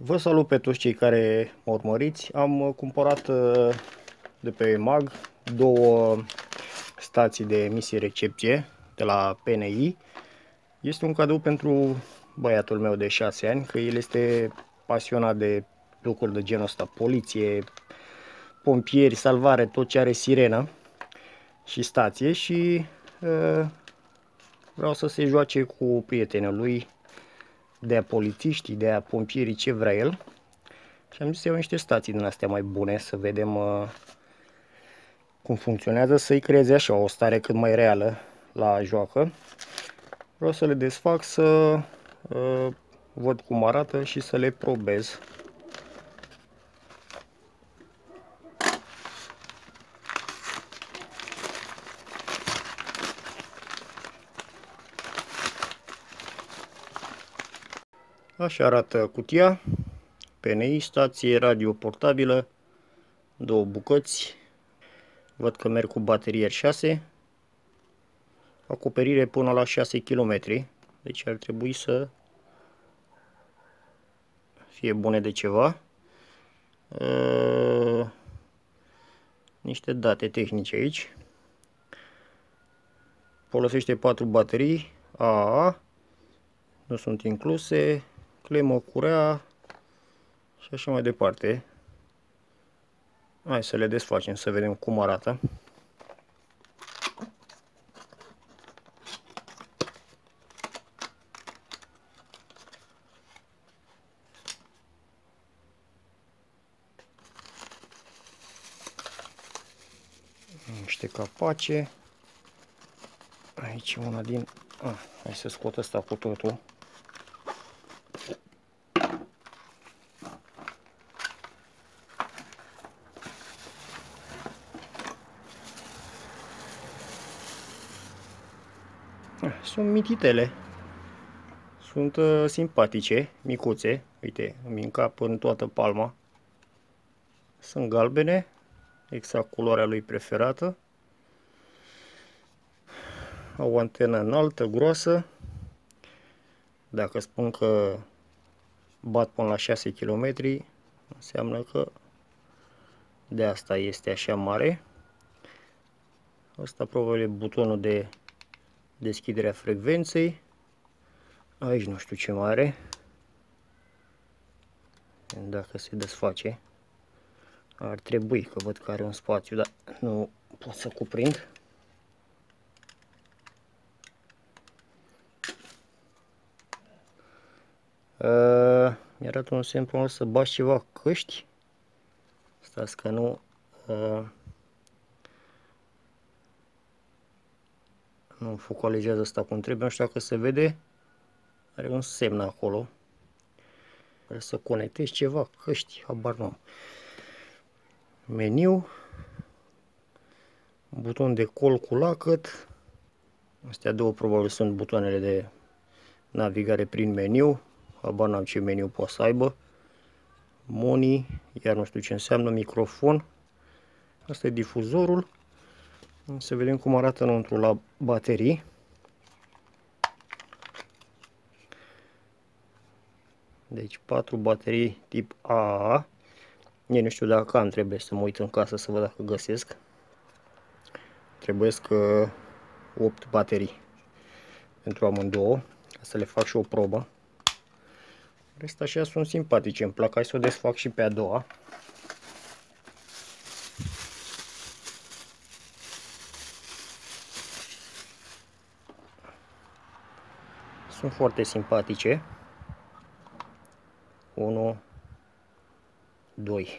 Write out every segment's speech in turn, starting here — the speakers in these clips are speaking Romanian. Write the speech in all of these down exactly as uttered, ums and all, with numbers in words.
Vă salut pe toți cei care mă urmăriți. Am cumpărat de pe E M A G două stații de emisie-recepție de la P N I. Este un cadou pentru băiatul meu de șase ani, că el este pasionat de lucruri de genul ăsta, poliție, pompieri, salvare, tot ce are sirenă și stație, și uh, vreau să se joace cu prietenul lui, de-aia polițiștii, de-aia pompierii, ce vrea el. Și am zis să iau niște stații din astea mai bune, să vedem uh, cum funcționează, să-i creeze așa o stare cât mai reală la joacă. Vreau să le desfac, să uh, văd cum arată și să le probez. Așa arată cutia. P N I, stație radio portabilă, două bucăți. Văd că merg cu baterie R șase. Acoperire până la șase kilometri. Deci ar trebui să fie bune de ceva. Uh, niște date tehnice aici. Folosește patru baterii A A A. Nu sunt incluse. Clemă, curea și așa mai departe. Hai să le desfacem să vedem cum arată. Niște capace. Aici una din... Ah, hai să scot asta cu totul. Sunt mititele. Sunt uh, simpatice, micuțe. Uite, îmi încap în toată palma. Sunt galbene, exact culoarea lui preferată. Au o antenă înaltă, groasă. Dacă spun că bat până la șase kilometri, înseamnă că de asta este așa mare. Asta probabil butonul de deschidere a frecvenței. Aici nu știu ce mare. Dacă se desface. Ar trebui, că văd că are un spațiu, dar nu pot să cuprind. Uh, Mi-arată un semn frumos să bași ceva căști. Stați că nu... Uh, nu focalizează asta cum trebuie, nu știu dacă se vede. Are un semn acolo. Vreau să conectezi ceva, căști, habar nu. Meniu. Buton de col cu lacăt. Astea două probabil sunt butoanele de navigare prin meniu. Habar n-am ce meniu poate să aibă. Moni, iar nu știu ce înseamnă, microfon. Asta e difuzorul. Să vedem cum arată înăuntru la baterii. Deci patru baterii tip A A A. Eu nu știu dacă am, trebuie să mă uit în casă să văd dacă găsesc. Trebuiesc uh, opt baterii pentru amândouă, ca să le fac și o probă. Rest așa sunt simpatice, îmi plac. Hai să o desfac și pe a doua. Sunt foarte simpatice. unu, doi.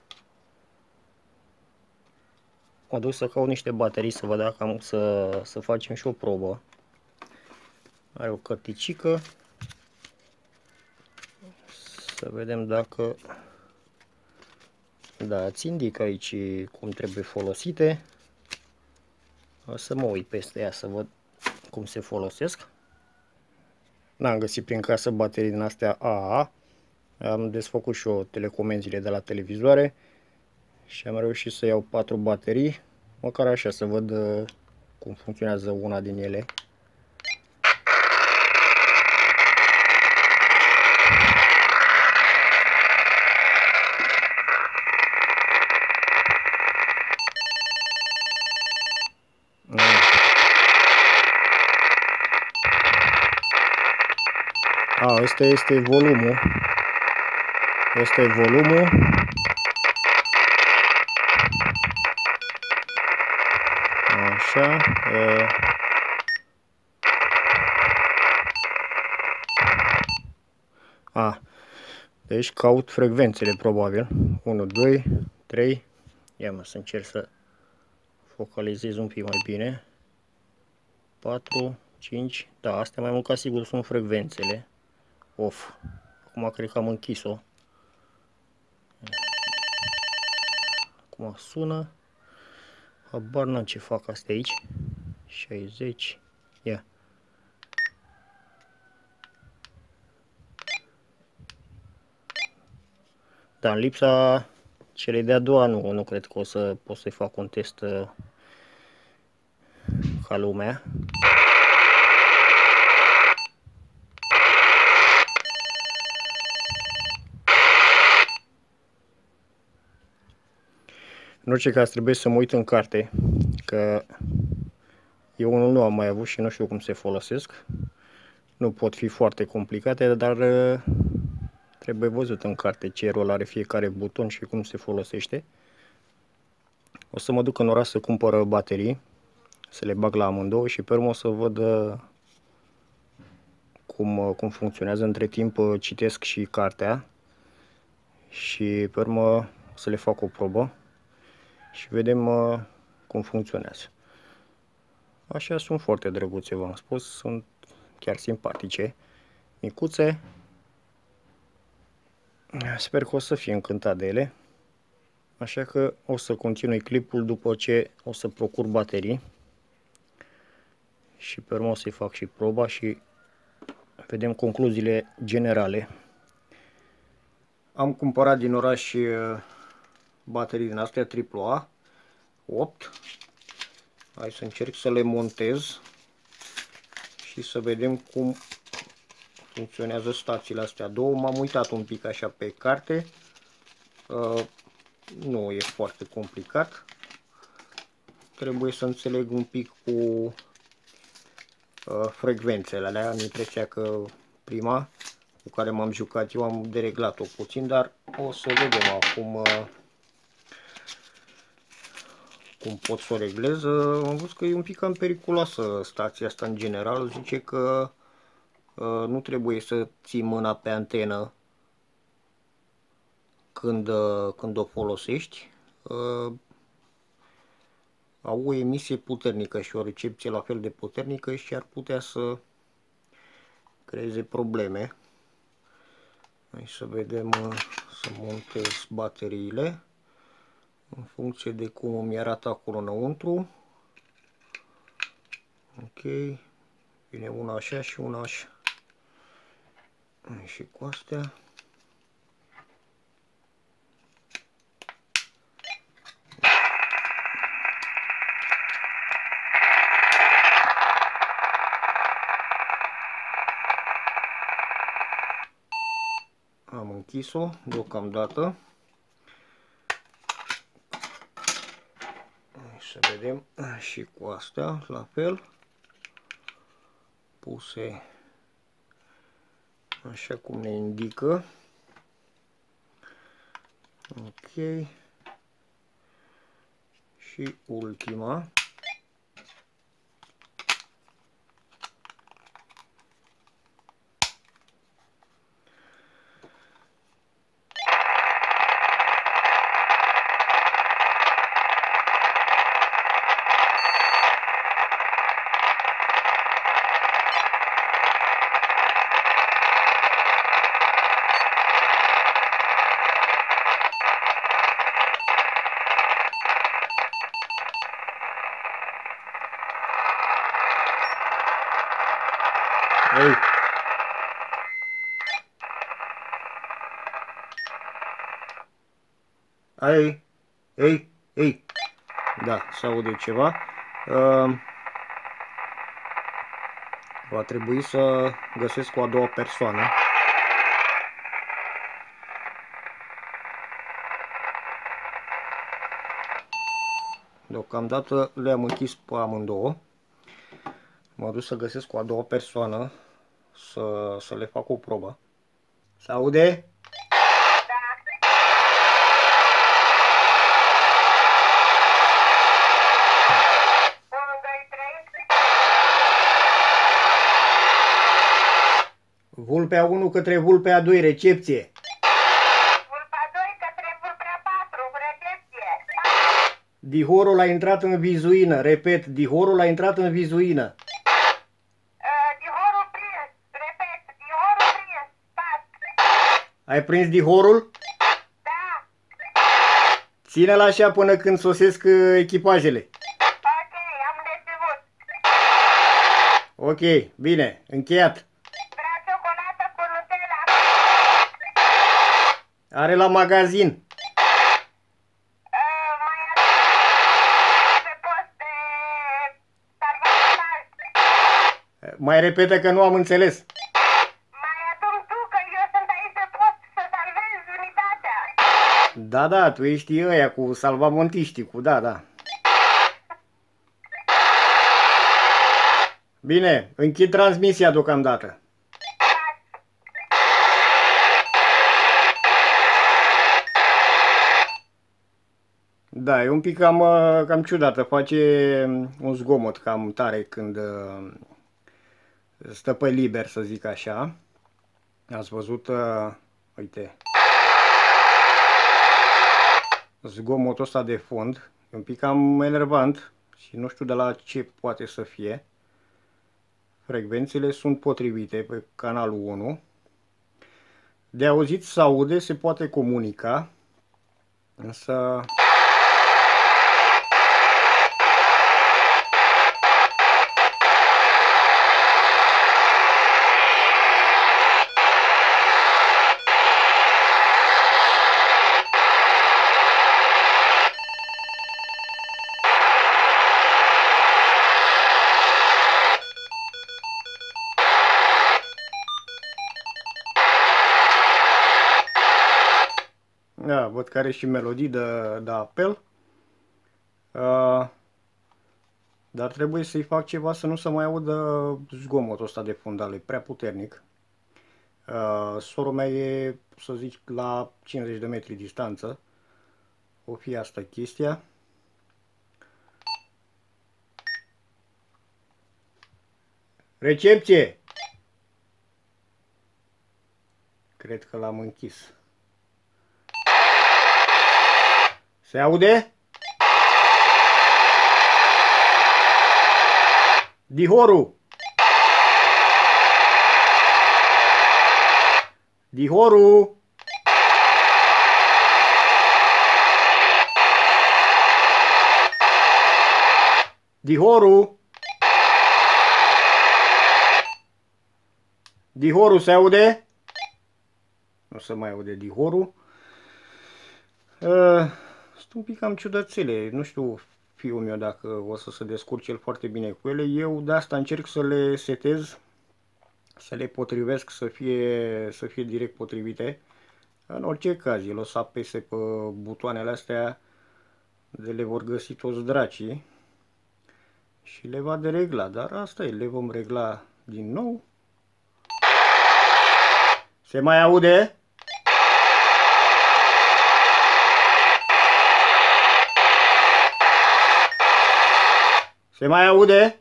Mă duc să caut niște baterii să văd dacă am să, să facem și o probă. Are o cărticică. Să vedem dacă... Da, îți indică aici cum trebuie folosite. O să mă uit peste ea să văd cum se folosesc. N-am găsit prin casă baterii din astea A A A. Am desfăcut și eu telecomenzile de la televizoare și am reușit să iau patru baterii, măcar așa să văd cum funcționează una din ele. Asta este volumul. Asta e volumul. Așa. A. Deci caut frecvențele, probabil. unu, doi, trei. Ia mă, să încerc să focalizez un pic mai bine. patru, cinci. Da, astea mai mult ca sigur sunt frecvențele. Off. Acum cred că am închis-o. Acum sună. Habar n-am ce fac astea aici. șaizeci. Ia. Da, în lipsa celei de-a doua nu, nu cred că o să pot să-i fac un test uh, ca lumea. În orice caz trebuie să mă uit în carte, că eu unul nu am mai avut și nu știu cum se folosesc. Nu pot fi foarte complicate, dar uh, trebuie văzut în carte ce rol are fiecare buton și cum se folosește. O să mă duc în oraș să cumpăr baterii, să le bag la amândouă și pe urmă o să văd uh, cum, uh, cum funcționează. Între timp uh, citesc și cartea și pe urmă o să le fac o probă și vedem uh, cum funcționează. Așa, sunt foarte drăguțe, v-am spus, sunt chiar simpatice, micuțe. Sper că o să fie încântat de ele. Așa că o să continui clipul după ce o să procur baterii și pe urmă o să-i fac și proba și vedem concluziile generale. Am cumpărat din oraș baterii din astea triplu A, opt. Hai să încerc să le montez și să vedem cum funcționează stațiile astea două. M-am uitat un pic așa pe carte. Uh, nu e foarte complicat. Trebuie să înțeleg un pic cu uh, frecvențele alea. Am impresia că prima cu care m-am jucat eu am dereglat-o puțin, dar o să vedem acum uh, cum pot să o reglez. Am văzut că e un pic cam periculoasă stația asta în general. Zice că uh, nu trebuie să ții mâna pe antenă când, uh, când o folosești. Uh, au o emisie puternică și o recepție la fel de puternică și ar putea să creeze probleme. Hai să vedem, uh, să montez bateriile în funcție de cum îmi arată acolo înăuntru. Ok, vine una așa și una așa. Și cu astea. Am închis-o deocamdată. Să vedem și cu astea la fel, puse așa cum ne indică. Ok. Și ultima. Ei. Ei. Ei. Ei. Da, se aude ceva. Uh, va trebui să găsesc o a doua persoană. Deocamdată le-am închis pe amândouă. M-am dus să găsesc o a doua persoană să, să le fac o probă. Se aude? Vulpea unu către Vulpea doi, recepție. Vulpea doi către Vulpea patru, recepție. Dihorul a intrat în vizuină, repet, dihorul a intrat în vizuină. Uh, dihorul prins, repet, dihorul prins, pat. Ai prins dihorul? Da. Ține-l așa până când sosesc echipajele. Ok, am reținut. Ok, bine, încheiat. Vreau ciocolată cu Nutella. Are la magazin. Uh, mai adun pe post de salvament. Mai repetă că nu am înțeles. Mai adun tu că eu sunt aici pe post să salvez unitatea. Da, da, tu ești ăia cu salvamontiștii, cu da, da. Bine, închid transmisia deocamdată. Da, e un pic cam, cam ciudată, face un zgomot cam tare când stă pe liber, să zic așa. Ați văzut, uite, zgomotul ăsta de fond, e un pic cam enervant și nu știu de la ce poate să fie. Frecvențele sunt potrivite pe canalul unu. De auzit se aude, se poate comunica, însă... Da, văd că are și melodii de, de apel. Uh, dar trebuie să-i fac ceva să nu se mai audă zgomotul ăsta de fundal, e prea puternic. Uh, sora mea e, să zic, la cincizeci de metri distanță. O fi asta chestia. Recepție! Cred că l-am închis. Se aude? Dihoru! Dihoru! Dihoru! Dihoru se aude? Nu se mai aude Dihoru. Uh, Sunt un pic cam ciudățele. Nu știu fiul meu dacă o să se descurce el foarte bine cu ele. Eu de asta încerc să le setez, să le potrivesc, să fie, să fie direct potrivite. În orice caz, el o să apese pe butoanele astea, de le vor găsi toți dracii și le va deregla. Dar asta e, le vom regla din nou. Se mai aude? Se mai aude?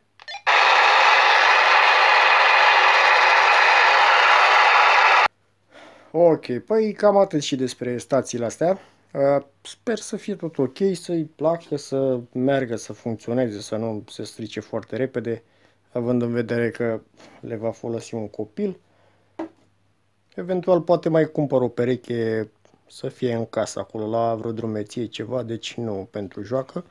Ok, păi cam atât și despre stațiile astea. Sper să fie tot ok, să-i placă, să meargă, să funcționeze, să nu se strice foarte repede, având în vedere că le va folosi un copil. Eventual poate mai cumpăr o pereche să fie în casă acolo, la vreo drumeție ceva, deci nu pentru joacă.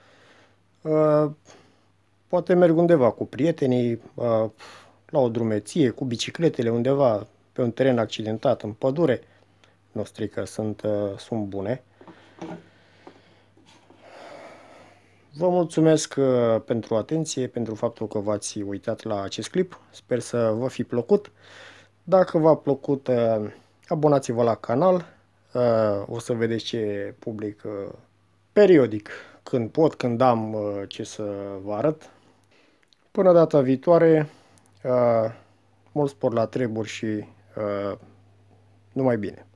Poate merg undeva cu prietenii, la o drumeție, cu bicicletele, undeva pe un teren accidentat, în pădure. Nu strică, sunt, sunt bune. Vă mulțumesc pentru atenție, pentru faptul că v-ați uitat la acest clip. Sper să vă fi plăcut. Dacă v-a plăcut, abonați-vă la canal. O să vedeți ce public periodic, când pot, când am ce să vă arăt. Până data viitoare, mult spor la treburi și uh, numai bine!